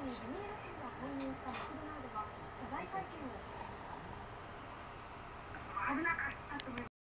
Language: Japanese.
ビニール片が混入したマクドナルドが謝罪会見を行いました。危なかった。